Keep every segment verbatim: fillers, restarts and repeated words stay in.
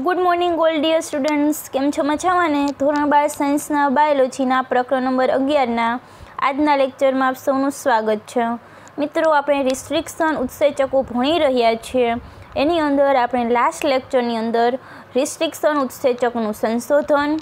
Good morning all dear students, केम छो मजामां ने। धोरण बार साइंसना बायोलॉजीना प्रकरण नंबर अगियारना आजना लेक्चरमां आप सौनुं स्वागत छे। मित्रों, आपणे रिस्ट्रिक्शन उत्सेचको भणी रह्या छीए। एनी अंदर आपणे लास्ट लेक्चरनी अंदर रिस्ट्रिक्शन उत्सेचकनुं संशोधन,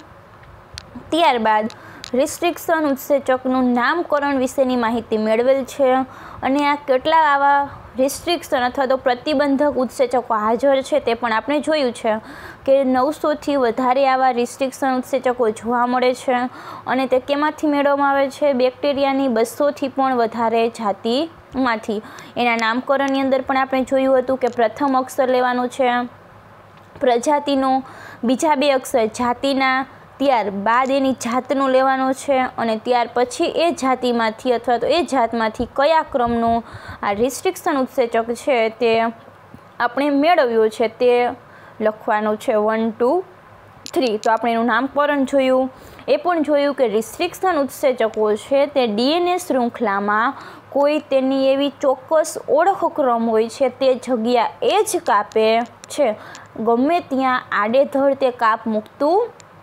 त्यारबाद रिस्ट्रिक्शन उत्सेचकनुं नामकरण विशेनी माहिती मेळवेल छे अने आ केटला आवा रिस्ट्रिक्शन अथवा तो प्रतिबंधक उत्सेचको हाजर छे ते पण आपणे जोयुं छे के नवसो थी वधारे आवा रिस्ट्रिक्शन उत्सेचको जोवा मळे छे अने ते केमांथी मेळववामां आवे छे? बेक्टेरियानी बसो थी पण वधारे जातिमांथी। एना नामकरणनी अंदर पण आपणे जोयुं हतुं के प्रथम अक्षर लेवानो छे प्रजातिनो, बीजा बे अक्षर जातिना, त्यारबाद एनी जातनुं लेवानुं छे अने त्यार पछी ए जातिमांथी अथवा तो ए जातमांथी कया क्रमनो आ रिस्ट्रिक्शन उत्सेचक छे ते आपणे मेळव्यो छे ते लखवानुं छे वन टू थ्री। तो आपणे एनुं नामकरण जोयुं। ए पण जोयुं के रिस्ट्रिक्शन उत्सेचको छे ते डीएनए श्रृंखलामां कोई तेनी एवी चोक्कस ओळखक्रम होय छे ते जग्या ए ज कापे छे, गमे त्यां आडेधड़ ते काप मूकतुं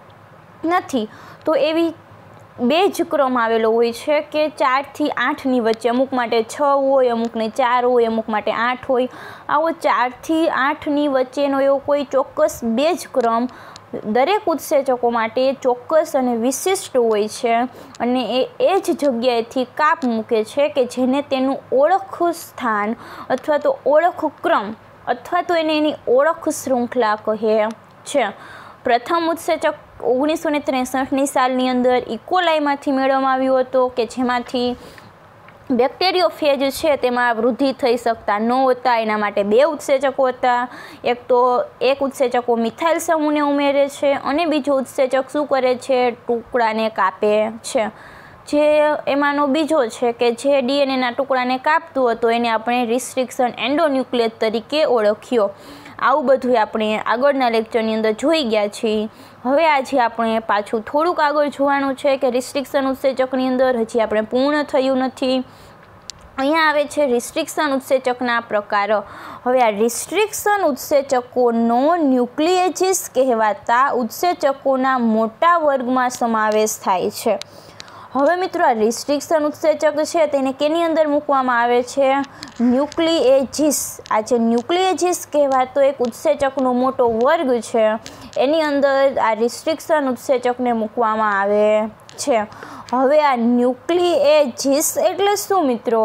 नहीं। तो एवी बे ज क्रम आवेलो होय छे के चार थी आठ नी वच्चे, अमुक माटे छ होय, अमुक ने चार होय, अमुक माटे आठ होय। आवो चार थी आठ नी वच्चेनो एवो कोई चोक्कस बे ज क्रम दरेक उत्सेचको माटे चोक्कस अने विशिष्ट होय छे अने ए ए ज जग्याएथी काप मूके छे के जेने तेनुं ओळख स्थान अथवा तो ओळख क्रम अथवा तो एने एनी ओळख श्रृंखला कहे छे। प्रथम उत्सेचक ओगनीस सौ त्रेसठनी सालनी अंदर इकोलाईमांथी मेळववामां आव्यो हतो के जेमांथी बेक्टेरियोफेज छे तेमां वृद्धि थई शकता न होता। एना माटे बे उत्सेचको हता। एक तो एक उत्सेचको मिथाइल समूहने उमेरे छे अने बीजो उत्सेचक शुं करे छे? टुकड़ाने कापे छे। जे एमांनो बीजो छे के जे डीएनएना टुकड़ाने कापतो हतो एने आपणे रिस्ट्रिक्शन एंडोन्यूक्लियस तरीके ओळख्यो। आવું બધું આપણે આગળના લેક્ચરની અંદર જોઈ ગયા છીએ। હવે આજે આપણે પાછું થોડુંક આગળ જોવાનું છે કે રિસ્ટ્રિક્શન ઉત્સેચકની અંદર હજી આપણે પૂર્ણ થયું નથી। અહીંયા આવે છે રિસ્ટ્રિક્શન ઉત્સેચકના પ્રકારો। હવે આ રિસ્ટ્રિક્શન ઉત્સેચકોનો ન્યુક્લિએજીસ કહેવાતા ઉત્સેચકોના મોટા વર્ગમાં સમાવેશ થાય છે। હવે મિત્રો આ રિસ્ટ્રિક્શન ઉત્સેચક છે તેને કેની અંદર મૂકવામાં આવે છે? ન્યુક્લિએજીસ। આ જે ન્યુક્લિએજીસ કહેવાતો એક ઉત્સેચકનો મોટો વર્ગ છે એની અંદર આ રિસ્ટ્રિક્શન ઉત્સેચકને મૂકવામાં આવે છે। હવે આ ન્યુક્લિએજીસ એટલે શું મિત્રો?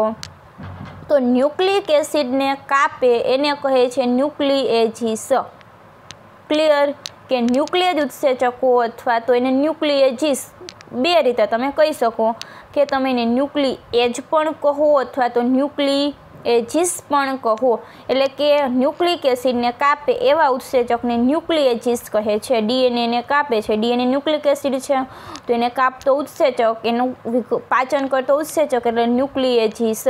તો ન્યુક્લિક એસિડને કાપે એને કહે છે ન્યુક્લિએજીસ। ક્લિયર? કે ન્યુક્લિયજ ઉત્સેચકો અથવા તો એને ન્યુક્લિએજીસ બે રીતે તમે કહી શકો કે તમે એને ન્યુક્લિએજ પણ કહો અથવા તો ન્યુક્લિએજીસ પણ કહો। એટલે કે ન્યુક્લિક એસિડને કાપે એવા ઉત્સેચકને ન્યુક્લિએજીસ કહે છે। ડીએનએને કાપે છે, ડીએનએ ન્યુક્લિક એસિડ છે તો એને કાપતો ઉત્સેચક, એનું પાચન કરતો ઉત્સેચક એટલે ન્યુક્લિએજીસ।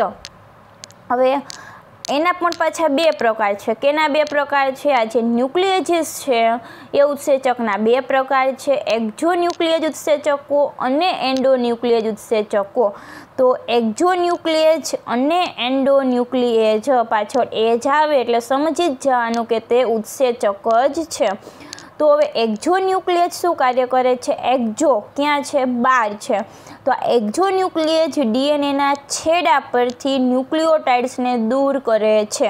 હવે એના પણ પાછા બે પ્રકાર છે। કેના બે પ્રકાર છે? આ જે ન્યુક્લિએજીસ છે એ ઉત્સેચકના બે પ્રકાર છે, એક્ઝોન્યુક્લિએજ ઉત્સેચકો અને એન્ડોન્યુક્લિએજ ઉત્સેચકો। તો એક્ઝોન્યુક્લિએજ અને એન્ડોન્યુક્લિએજ પાછળ એજ આવે એટલે સમજી જ જવાનું કે તે ઉત્સેચક જ છે। તો હવે એક્ઝોન્યુક્લિએજ શું કાર્ય કરે છે? એક્ઝો ક્યાં છે? બાર છે। તો આ એક્ઝોન્યુક્લિએજ ડીએનએના છેડા પરથી ન્યુક્લિયોટાઇડ્સને દૂર કરે છે।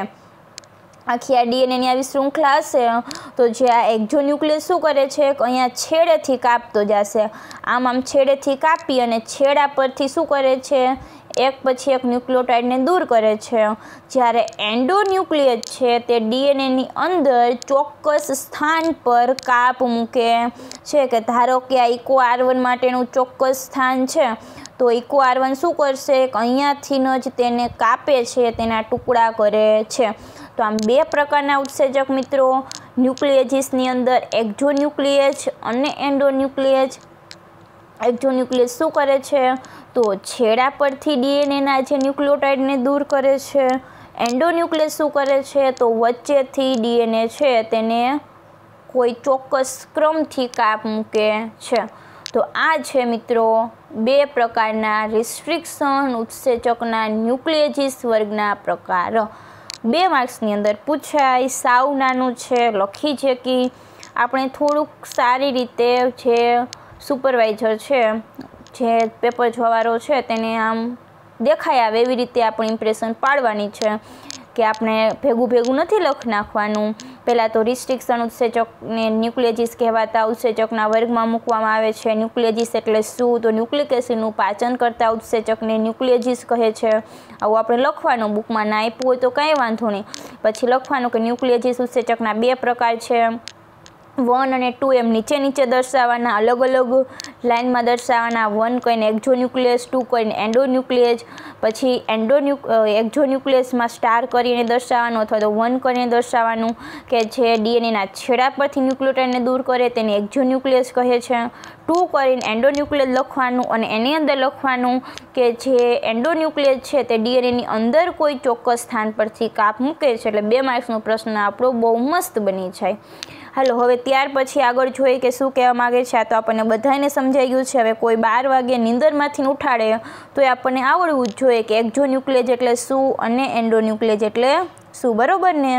આખી આ ડીએનએની આવી શૃંખલા હશે તો જે આ એક્ઝોન્યુક્લિયસ શું કરે છે? અહીંયા છેડેથી કાપતો જશે, આમ આમ છેડેથી કાપી અને છેડા પરથી શું કરે છે? એક પછી એક ન્યુક્લિયોટાઇડને દૂર કરે છે। જ્યારે એન્ડોન્યુક્લિયસ છે તે ડીએનએની અંદર ચોક્કસ સ્થાન પર કાપ મૂકે છે કે ધારો કે આ ઇકો આર વન માટેનું ચોક્કસ સ્થાન છે તો ઇકો આર વન શું કરશે? અહીંયાથી જ તેને કાપે છે, તેના ટુકડા કરે છે। તો આમ બે પ્રકારના ઉત્સેચક મિત્રો ન્યુક્લિએજીસની અંદર એક્ઝોન્યુક્લિએજ અને એન્ડોન્યુક્લિએજ। એક્ઝોન્યુક્લિયસ શું કરે છે? તો છેડા પરથી ડીએનએના જે ન્યુક્લિયોટાઇડને દૂર કરે છે। એન્ડોન્યુક્લિયસ શું કરે છે? તો વચ્ચેથી ડીએનએ છે તેને કોઈ ચોક્કસ ક્રમથી કાપ મૂકે છે। તો આ છે મિત્રો બે પ્રકારના રિસ્ટ્રિક્શન ઉત્સેચકના ન્યુક્લિએજીસ વર્ગના પ્રકાર। બે માર્ક્સની અંદર પૂછાય, સાવ નાનું છે, લખી છે કે આપણે થોડુંક સારી રીતે જે સુપરવાઇઝર છે, જે પેપર જોવાવાળો છે, તેને આમ દેખાઈ આવે એવી રીતે આપણે ઇમ્પ્રેશન પાડવાની છે કે આપણે ભેગું ભેગું નથી લખ નાખવાનું. પહેલાં તો રિસ્ટ્રિક્શન ઉત્સેચકને ન્યુક્લિયજીસ કહેવાતા ઉત્સેચકના વર્ગમાં મૂકવામાં આવે છે. ન્યુક્લિયજીસ એટલે શું? તો ન્યુક્લિક એસિડનું પાચન કરતા ઉત્સેચકને ન્યુક્લિયજીસ કહે છે. આવું આપણે લખવાનું, બુકમાં ના આપ્યું હોય તો કાંઈ વાંધો નહીં. પછી લખવાનું કે ન્યુક્લિયજીસ ઉત્સેચકના બે પ્રકાર છે, વન અને ટુ, એમ નીચે નીચે દર્શાવવાના, અલગ અલગ લાઇનમાં દર્શાવવાના. વન કહીને એક્ઝોન્યુક્લિયસ, ટુ કહીને એન્ડોન્યુક્લિયસ. પછી એન્ડોન્યુ એક્ઝોન્યુક્લિયસમાં સ્ટાર કરીને દર્શાવવાનું અથવા તો વન કરીને દર્શાવવાનું કે જે ડીએનએના છેડા પરથી ન્યુક્લિયોટાઇડને દૂર કરે તેને એક્ઝોન્યુક્લિયસ કહે છે. ટુ કરીને એન્ડોન્યુક્લિયસ લખવાનું અને એની અંદર લખવાનું કે જે એન્ડોન્યુક્લિયસ છે તે ડીએનએની અંદર કોઈ ચોક્કસ સ્થાન પરથી કાપ મૂકે છે. એટલે બે માર્ક્સનો પ્રશ્ન આપણો બહુ મસ્ત બની જાય. હાલો, હવે ત્યાર પછી આગળ જોઈએ કે શું કહેવા માગે છે. આ તો આપણને બધાને સમજાઈ ગયું છે. હવે કોઈ બાર વાગે નીંદરમાંથી ઉઠાડે તો એ આપણને આવડવું જ જોઈએ કે એક્ઝોન્યુક્લિયસ એટલે શું અને એન્ડોન્યુક્લિયસ એટલે શું, બરાબર ને?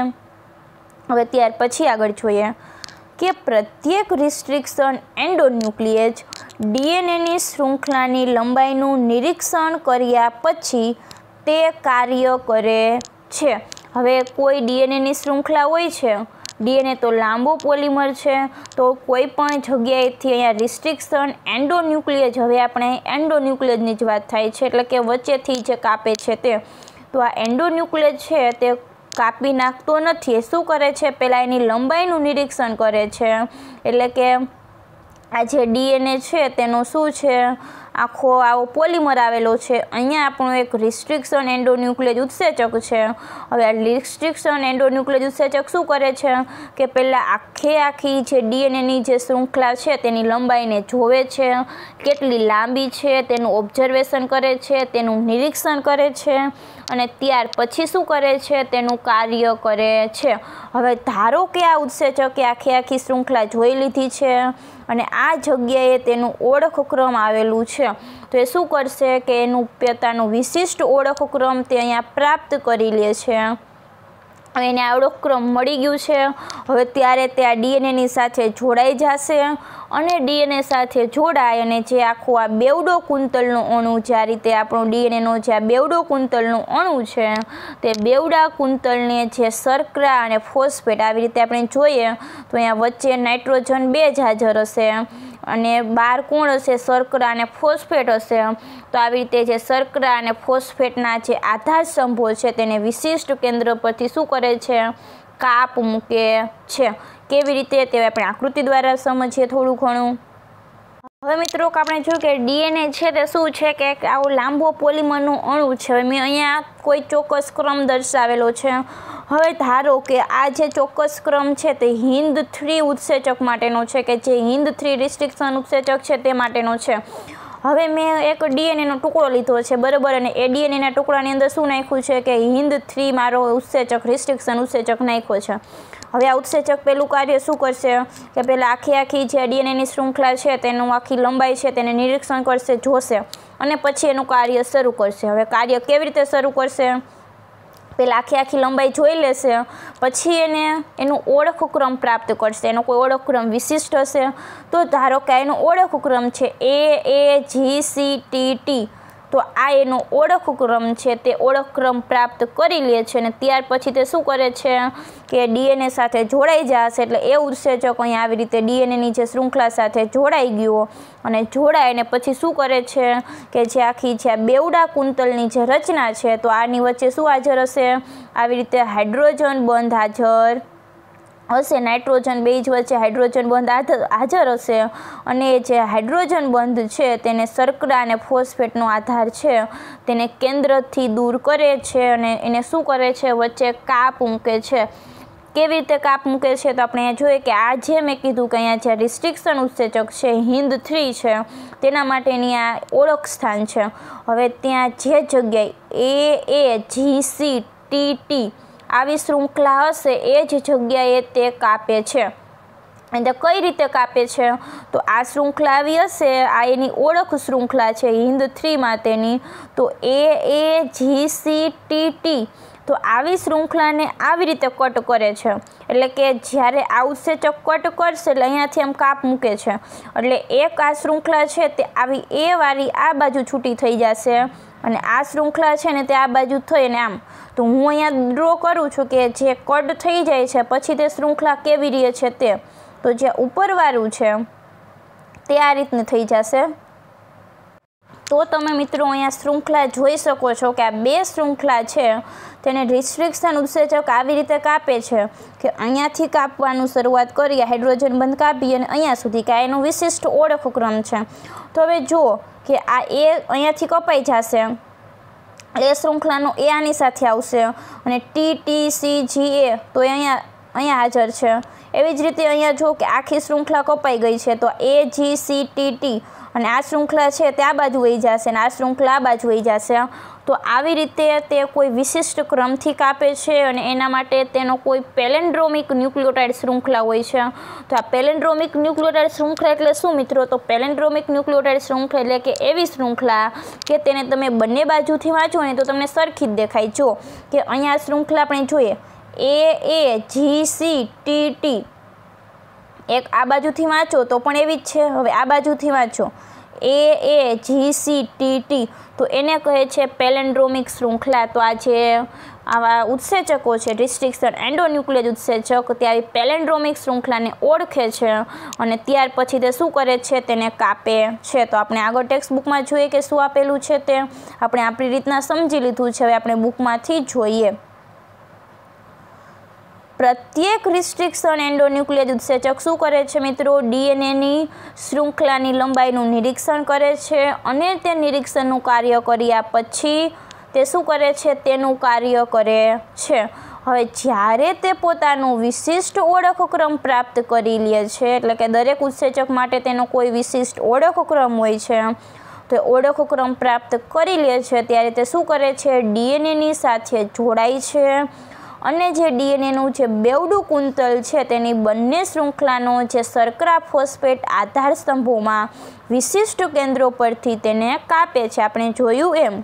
હવે ત્યાર પછી આગળ જોઈએ કે પ્રત્યેક રિસ્ટ્રિક્શન એન્ડોન્યુક્લિયસ ડીએનએની શૃંખલાની લંબાઈનું નિરીક્ષણ કર્યા પછી તે કાર્ય કરે છે. હવે કોઈ ડીએનએની શૃંખલા હોય છે, ડીએનએ તો લાંબો પોલિમર છે, તો કોઈ પણ જગ્યાએથી અહીંયા રિસ્ટ્રિક્શન એન્ડોન્યુક્લિયસ, હવે આપણે એન્ડોન્યુક્લિયસની જ વાત થાય છે એટલે કે વચ્ચેથી જે કાપે છે તે, તો આ એન્ડોન્યુક્લિયસ છે તે કાપી નાખતો નથી. એ શું કરે છે? પહેલાં એની લંબાઈનું નિરીક્ષણ કરે છે. એટલે કે આ જે ડીએનએ છે તેનો શું છે, આખો આવો પોલિમર આવેલો છે. અહીંયા આપણું એક રિસ્ટ્રિક્શન એન્ડોન્યુક્લિયસ ઉત્સેચક છે. હવે આ રિસ્ટ્રિક્શન એન્ડોન્યુક્લિયસ ઉત્સેચક શું કરે છે કે પહેલાં આખે આખી જે ડીએનએની જે શૃંખલા છે તેની લંબાઈને જોવે છે, કેટલી લાંબી છે તેનું ઓબ્ઝર્વેશન કરે છે, તેનું નિરીક્ષણ કરે છે અને ત્યાર પછી શું કરે છે, તેનું કાર્ય કરે છે. હવે ધારો કે આ ઉત્સેચકે આખી આખી શૃંખલા જોઈ લીધી છે અને આ જગ્યાએ તેનું ઓળખક્રમ આવેલું છે, તો એ શું કરશે કે એનું પોતાનું વિશિષ્ટ ઓળખક્રમ તે અહીંયા પ્રાપ્ત કરી લે છે. હવે એને આ ઓળખક્રમ મળી ગયું છે. હવે ત્યારે તે આ ડીએનએની સાથે જોડાઈ જશે અને ડીએનએ સાથે જોડાય અને જે આખું આ બેવડો કુંતલનું અણુ, જે આ રીતે આપણું ડીએનએનો જે આ બેવડો કુંતલનું અણુ છે તે બેવડા કુંતલને જે શર્કરા અને ફોસ્ફેટ આવી રીતે આપણે જોઈએ તો અહીંયા વચ્ચે નાઇટ્રોજન બે જ હાજર હશે અને બાર કોણ હશે, શર્કરા અને ફોસ્ફેટ હશે. તો આવી રીતે જે શર્કરા અને ફોસ્ફેટના જે આધાર સ્તંભો છે તેને વિશિષ્ટ કેન્દ્ર પરથી શું કરે છે, કાપ મૂકે છે. કેવી રીતે તે આપણે આકૃતિ દ્વારા સમજીએ થોડું ઘણું. હવે મિત્રો આપણે જોયું કે ડીએનએ છે તે શું છે કે આવો લાંબો પોલિમરનું અણુ છે. મેં અહીંયા કોઈ ચોક્કસ ક્રમ દર્શાવેલો છે. હવે ધારો કે આ જે ચોક્કસ ક્રમ છે તે હિન્દ થ્રી ઉત્સેચક માટેનો છે, કે જે હિન્દ થ્રી રિસ્ટ્રિક્શન ઉત્સેચક છે તે માટેનો છે. હવે મેં એક ડીએનએનો ટુકડો લીધો છે, બરાબર, અને એ ડીએનએના ટુકડાની અંદર શું નાખ્યું છે કે હિન્દ થ્રી મારો ઉત્સેચક રિસ્ટ્રિક્શન ઉત્સેચક નાખ્યો છે. હવે આ ઉત્સેચક પહેલું કાર્ય શું કરશે કે પહેલાં આખી આખી જે ડીએનએની શૃંખલા છે તેનું આખી લંબાઈ છે તેને નિરીક્ષણ કરશે, જોશે અને પછી એનું કાર્ય શરૂ કરશે. હવે કાર્ય કેવી રીતે શરૂ કરશે? પહેલાં આખી આખી લંબાઈ જોઈ લેશે, પછી એને એનું ઓળખક્રમ પ્રાપ્ત કરશે. એનો કોઈ ઓળખક્રમ વિશિષ્ટ હશે તો ધારો કે એનો ઓળખક્રમ છે A A G C T T, તો આ એનો ઓળખક્રમ છે તે ઓળખક્રમ પ્રાપ્ત કરી લે છે અને ત્યાર પછી તે શું કરે છે કે ડીએનએ સાથે જોડાઈ જશે. એટલે એ ઉત્સેચક અહીં આવી રીતે ડીએનએની જે શૃંખલા સાથે જોડાઈ ગયો અને જોડાય અને પછી શું કરે છે કે જે આખી જે બેવડા કુંતલની જે રચના છે તો આની વચ્ચે શું હાજર હશે, આવી રીતે હાઇડ્રોજન બંધ હાજર હશે. નાઇટ્રોજન બે જ વચ્ચે હાઇડ્રોજન બંધ હાજર હશે અને જે હાઇડ્રોજન બંધ છે તેને શર્કરા અને ફોસ્ફેટનો આધાર છે તેને કેન્દ્રથી દૂર કરે છે અને એને શું કરે છે, વચ્ચે કાપ મૂકે છે. કેવી રીતે કાપ મૂકે છે તો આપણે અહીંયા જોઈએ કે આ જે મેં કીધું કે અહીંયા જે રિસ્ટ્રિક્શન ઉત્સેચક છે હિન્દ થ્રી છે તેના માટેની આ ઓળખ સ્થાન છે. હવે ત્યાં જે જગ્યાએ A A G C T T આવી શૃંખલા હશે એ જ જગ્યાએ તે કાપે છે. અને કઈ રીતે કાપે છે તો આ શૃંખલા આવી હશે, આ એની ઓળખ શૃંખલા છે હિન્દ થ્રી માટેની, તો A A G C T T તો આવી શૃંખલાને આવી રીતે કટ કરે છે, એટલે કે જ્યારે આ ઉત્સેચક કટ કરશે એટલે અહીંયાથી આમ કાપ મૂકે છે, એટલે એક આ શૃંખલા છે તે આવી એ વાળી આ બાજુ છૂટી થઈ જશે અને આ શૃંખલા છે ને તે આ બાજુ થઈને આમ. તો હું અહીંયા ડ્રો કરું છું કે જે કટ થઈ જાય છે પછી તે શૃંખલા કેવી રહે છે તે. તો જે ઉપરવાળું છે તે આ રીતનું થઈ જશે. તો તમે મિત્રો અહીંયા શૃંખલા જોઈ શકો છો કે આ બે શૃંખલા છે તેને રિસ્ટ્રિક્શન ઉત્સેચક આવી રીતે કાપે છે કે અહીંયાથી કાપવાનું શરૂઆત કરીએ, હાઇડ્રોજન બંધ કાપી અને અહીંયા સુધી કે આ એનો વિશિષ્ટ ઓળખક્રમ છે. તો હવે જુઓ કે આ એ અહીંયાથી કપાઈ જશે, એ શૃંખલાનો એ આની સાથે આવશે અને T T C G A તો એ અહીંયા અહીંયા હાજર છે. એવી જ રીતે અહીંયા જો કે આખી શૃંખલા કપાઈ ગઈ છે તો A G C T T અને આ શૃંખલા છે તે આ બાજુ વહી જશે અને આ શૃંખલા આ બાજુ વહી જશે. તો આવી રીતે તે કોઈ વિશિષ્ટ ક્રમથી કાપે છે અને એના માટે તેનો કોઈ પેલેન્ડ્રોમિક ન્યુક્લિયોટાઇડ શૃંખલા હોય છે. તો આ પેલેન્ડ્રોમિક ન્યુક્લિયોટાઇડ શૃંખલા એટલે શું મિત્રો? તો પેલેન્ડ્રોમિક ન્યુક્લિયોટાઇડ શૃંખલા એટલે કે એવી શૃંખલા કે તેને તમે બંને બાજુથી વાંચો ને તો તમને સરખી જ દેખાય. જો કે અહીંયા શૃંખલા આપણે જોઈએ A A G C T T, એક આ બાજુથી વાંચો તો પણ એવી જ છે. હવે આ બાજુથી વાંચો A A G C T T તો એને કહે છે પેલેન્ડ્રોમિક શૃંખલા. તો આ જે આવા ઉત્સેચકો છે રિસ્ટ્રિક્શન એન્ડોન્યુક્લિયર ઉત્સેચક તે આવી પેલેન્ડ્રોમિક શૃંખલાને ઓળખે છે અને ત્યાર પછી તે શું કરે છે? તેને કાપે છે. તો આપણે આગળ ટેક્સ્ટ બુકમાં જોઈએ કે શું આપેલું છે તે આપણે આપણી રીતના સમજી લીધું છે. હવે આપણે બુકમાંથી જોઈએ. પ્રત્યેક રિસ્ટ્રિક્શન એન્ડોન્યુક્લિયર ઉત્સેચક શું કરે છે મિત્રો? ડીએનએની શૃંખલાની લંબાઈનું નિરીક્ષણ કરે છે અને તે નિરીક્ષણનું કાર્ય કર્યા પછી તે શું કરે છે? તેનું કાર્ય કરે છે. હવે જ્યારે તે પોતાનું વિશિષ્ટ ઓળખક્રમ પ્રાપ્ત કરી લે છે, એટલે કે દરેક ઉત્સેચક માટે તેનો કોઈ વિશિષ્ટ ઓળખક્રમ હોય છે, તો ઓળખક્રમ પ્રાપ્ત કરી લે છે ત્યારે તે શું કરે છે? ડીએનએની સાથે જોડાય છે અને જે ડીએનએનું જે બેવડું કુંતલ છે તેની બંને શૃંખલાનો જે શર્કરા ફોસ્ફેટ આધાર સ્તંભોમાં વિશિષ્ટ કેન્દ્રો પરથી તેને કાપે છે, આપણે જોયું એમ.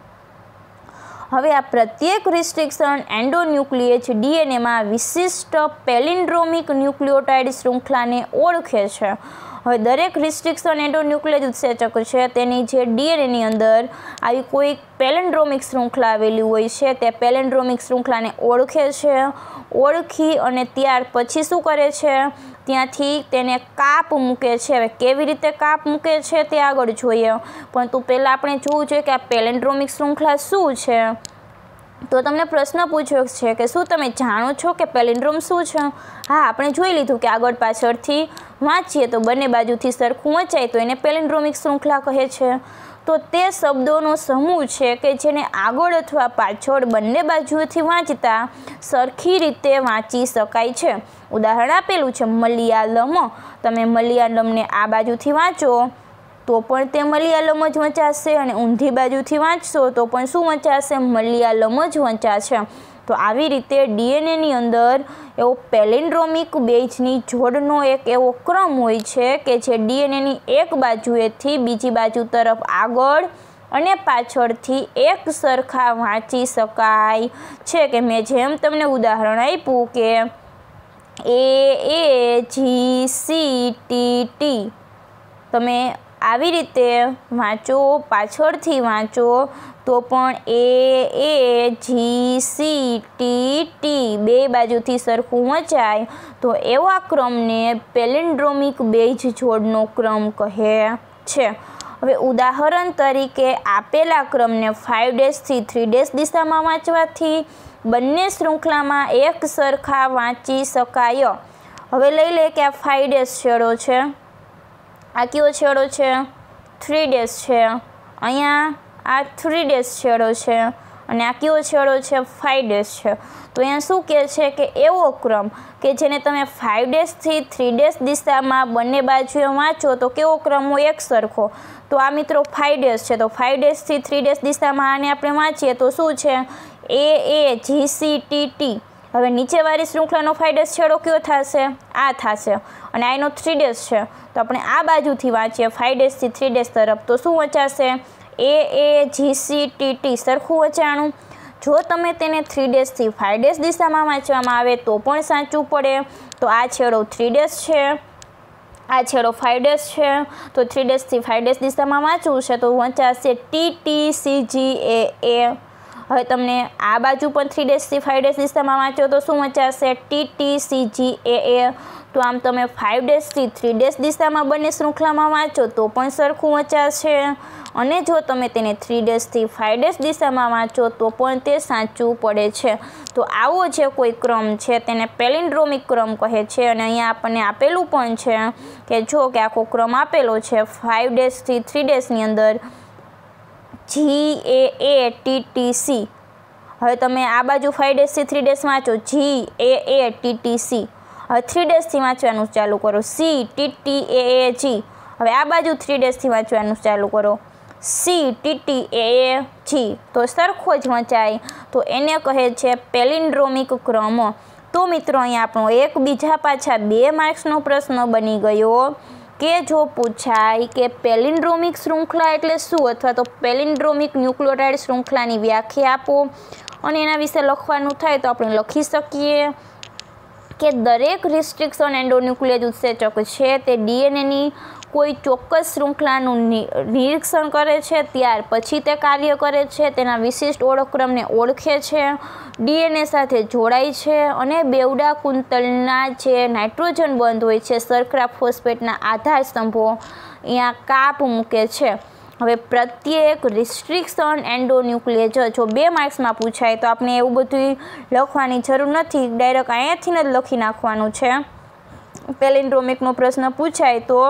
હવે આ પ્રત્યેક રિસ્ટ્રિક્શન એન્ડોન્યુક્લિયેજ ડીએનએમાં વિશિષ્ટ પેલિન્ડ્રોમિક ન્યુક્લિયોટાઇડ શૃંખલાને ઓળખે છે. હવે દરેક રિસ્ટ્રિક્શન એન્ડોન્યુક્લિયેજ ઉત્સેચક છે તેની જે ડીએનએની અંદર આવી કોઈ પેલેન્ડ્રોમિક શૃંખલા આવેલી હોય છે તે પેલેન્ડ્રોમિક શૃંખલાને ઓળખે છે. ઓળખી અને ત્યાર પછી શું કરે છે? ત્યાંથી તેને કાપ મૂકે છે. હવે કેવી રીતે કાપ મૂકે છે તે આગળ જોઈએ, પરંતુ પહેલાં આપણે જોવું જોઈએ કે આ પેલેન્ડ્રોમિક શૃંખલા શું છે. તો તમને પ્રશ્ન પૂછ્યો છે કે શું તમે જાણો છો કે પેલિન્ડ્રોમ શું છે? હા, આપણે જોઈ લીધું કે આગળ પાછળથી વાંચીએ તો બંને બાજુથી સરખું વંચાય તો એને પેલિન્ડ્રોમિક શૃંખલા કહે છે. તો તે શબ્દોનો સમૂહ છે કે જેને આગળ અથવા પાછળ બંને બાજુથી વાંચતા સરખી રીતે વાંચી શકાય છે. ઉદાહરણ આપેલું છે મલયાલમ. તમે મલયાલમને આ બાજુથી વાંચો તો પણ તે મલયાલમ જ વંચાશે અને ઊંધી બાજુથી વાંચશો તો પણ શું વંચાશે? મલયાલમ જ વંચાશે. તો આવી રીતે ડીએનએની અંદર એવો પેલિન્ડ્રોમિક બેઝની જોડનો એક એવો ક્રમ હોય છે કે જે ડીએનએની એક બાજુએથી બીજી બાજુ તરફ આગળ અને પાછળથી એક સરખા વાંચી શકાય છે. કે મેં જેમ તમને ઉદાહરણ આપ્યું કે A A G C T T, તમે આવી રીતે વાંચો, પાછળથી વાંચો તો પણ A A G C T T બે બાજુથી સરખું વંચાય તો એવા ક્રમને પેલિન્ડ્રોમિક બેઝ જોડનો ક્રમ કહે છે. હવે ઉદાહરણ તરીકે આપેલા ક્રમને ફાઇવ ડેશથી થ્રી ડેશ દિશામાં વાંચવાથી બંને શૃંખલામાં એક સરખા વાંચી શકાય. હવે લઈ લે કે આ ફાઇવ ડેશ છેડો છે, આ કયો છેડો છે? થ્રી ડેશ છે. અહીંયા આ થ્રી ડેશ છેડો છે અને આ કયો છેડો છે? ફાઇવ ડેશ છે. તો અહીંયા શું કહે છે કે એવો ક્રમ કે જેને તમે ફાઇવ ડેશથી થ્રી ડેશ દિશામાં બંને બાજુએ વાંચો તો કેવો ક્રમ હોય? એક સરખો. તો આ મિત્રો ફાઇવ ડેશ છે તો ફાઇવ ડેશથી થ્રી ડેશ દિશામાં આને આપણે વાંચીએ તો શું છે? A A G C T T. હવે નીચેવાળી શૃંખલાનો ફાઇવ ડેશ છેડો કયો થશે? આ થશે અને આનો થ્રી ડેશ છે તો આપણે આ બાજુથી વાંચીએ ફાઇવ ડેશથી થ્રી ડેશ તરફ તો શું વંચાશે? A A G C T T સરખું વંચાણું. જો તમે તેને થ્રી ડેશથી ફાઇવ ડેશ દિશામાં વાંચવામાં આવે તો પણ સાચું પડે. તો આ છેડો થ્રી ડેશ છે, આ છેડો ફાઇવ ડેશ છે. તો થ્રી ડેશથી ફાઇવ ડેશ દિશામાં વાંચવું છે તો વંચાશે T T C G A A. હવે તમને આ બાજુ પણ થ્રી ડેશથી ફાઇવ ડેશ દિશામાં વાંચો તો શું વંચાશે? T T C G A A. તો આમ તમે ફાઇવ ડેશથી થ્રી ડેશ દિશામાં બંને શૃંખલામાં વાંચો તો પણ સરખું વંચાશે, અને જો તમે તેને થ્રી ડેશથી ફાઇવ ડેશ દિશામાં વાંચો તો પણ તે સાચું પડે છે. તો આવો જે કોઈ ક્રમ છે તેને પેલિન્ડ્રોમિક ક્રમ કહે છે. અને અહીંયા આપણને આપેલું પણ છે કે જો કે આખો ક્રમ આપેલો છે ફાઇવ ડેશથી થ્રી ડેશની અંદર G A A T T C. હવે તમે આ બાજુ ફાઇવ ડેશથી થ્રી ડેશ વાંચો G A A T T C. હવે થ્રી ડેશથી વાંચવાનું ચાલુ કરો C T T A A G. હવે આ બાજુ થ્રી ડેશથી વાંચવાનું ચાલુ કરો C T T A A G. તો સરખો જ વંચાય, તો એને કહે છે પેલિન્ડ્રોમિક ક્રમ. તો મિત્રો અહીંયા આપણો એક બીજા પાછા બે માર્ક્સનો પ્રશ્ન બની ગયો કે જો પૂછાય કે પેલિન્ડ્રોમિક શૃંખલા એટલે શું, અથવા તો પેલિન્ડ્રોમિક ન્યુક્લિયોટાઇડ શૃંખલાની વ્યાખ્યા આપો, અને એના વિશે લખવાનું થાય તો આપણે લખી શકીએ કે દરેક રિસ્ટ્રિક્શન એન્ડોન્યુક્લિયેજ ઉત્સેચક છે તે ડીએનએની કોઈ ચોક્કસ શૃંખલાનું નિરીક્ષણ કરે છે, ત્યાર પછી તે કાર્ય કરે છે, તેના વિશિષ્ટ ઓળખક્રમને ઓળખે છે, ડીએનએ સાથે જોડાય છે, અને બેવડા કુંતલના જે નાઇટ્રોજન બંધ હોય છે શર્કરા ફોસ્ફેટના આધાર સ્તંભો અહીંયા કાપ મૂકે છે. હવે પ્રત્યેક રિસ્ટ્રિક્શન એન્ડોન્યુક્લિયેજ જો બે માર્ક્સમાં પૂછાય તો આપણે એવું બધું લખવાની જરૂર નથી, ડાયરેક્ટ અહીંયાથી જ લખી નાખવાનું છે. પેલિન્ડ્રોમિકનો પ્રશ્ન પૂછાય તો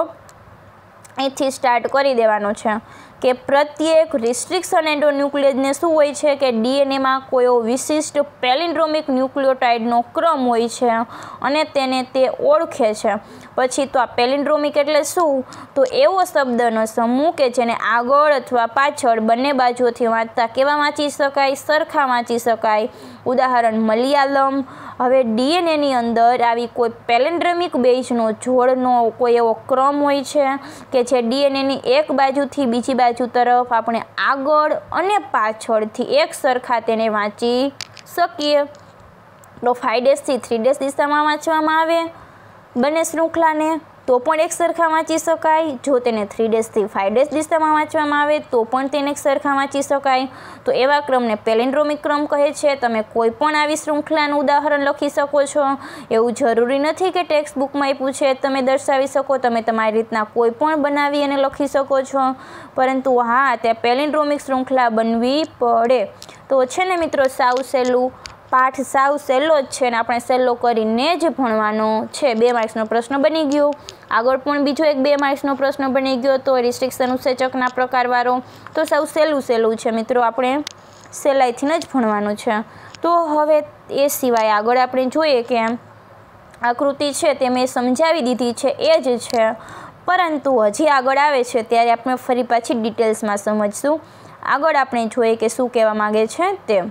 અહીંથી સ્ટાર્ટ કરી દેવાનો છે કે પ્રત્યેક રિસ્ટ્રિક્શન એન્ડોન્યુક્લિયેજને શું હોય છે કે ડીએનએમાં કોઈ વિશિષ્ટ પેલિન્ડ્રોમિક ન્યુક્લિયોટાઇડનો ક્રમ હોય છે અને તેને તે ઓળખે છે. પછી તો આ પેલિન્ડ્રોમિક એટલે શું? તો એવો શબ્દનો સમૂહ કે જેને આગળ અથવા પાછળ બંને બાજુઓથી વાંચતા કેવા વાંચી શકાય? સરખા વાંચી શકાય. ઉદાહરણ મલયાલમ. હવે ડીએનએની અંદર આવી કોઈ પેલિન્ડ્રોમિક બેઝનો જોડનો કોઈ એવો ક્રમ હોય છે કે જે ડીએનએની એક બાજુથી બીજી બાજુ તરફ આપણે આગળ અને પાછળથી એક સરખા તેને વાંચી શકીએ. તો ફાઇવ ડેશથી થ્રી ડેશ દિશામાં વાંચવામાં આવે બંને શૃંખલાને તો પણ એક સરખા વાંચી શકાય. જો તેને થ્રી ડેશથી ફાઇવ ડેશ દિશામાં વાંચવામાં આવે તો પણ તેને એક સરખા વાંચી શકાય. તો એવા ક્રમને પેલિન્ડ્રોમિક ક્રમ કહે છે. તમે કોઈ પણ આવી શૃંખલાનું ઉદાહરણ લખી શકો છો. એવું જરૂરી નથી કે ટેક્સ્ટ બુકમાં પૂછે તમે દર્શાવી શકો, તમે તમારી રીતના કોઈ પણ બનાવી અને લખી શકો છો, પરંતુ હા તે પેલિન્ડ્રોમિક શૃંખલા બનવી પડે. તો છે ને મિત્રો સાવ સહેલું પાઠ સાવ સહેલો જ છે ને આપણે સહેલો કરીને જ ભણવાનો છે. બે માર્ક્સનો પ્રશ્ન બની ગયો. આગળ પણ બીજો એક બે માર્ક્સનો પ્રશ્ન બની ગયો તો રિસ્ટ્રિક્શન ઉત્સેચકના પ્રકારવાળો. તો સાવ સહેલું સહેલું છે મિત્રો, આપણે સહેલાઈથી જ ભણવાનું છે. તો હવે એ સિવાય આગળ આપણે જોઈએ કે આકૃતિ છે તે મેં સમજાવી દીધી છે એ જ છે, પરંતુ હજી આગળ આવે છે ત્યારે આપણે ફરી પાછી ડિટેલ્સમાં સમજશું. આગળ આપણે જોઈએ કે શું કહેવા માગે છે તે.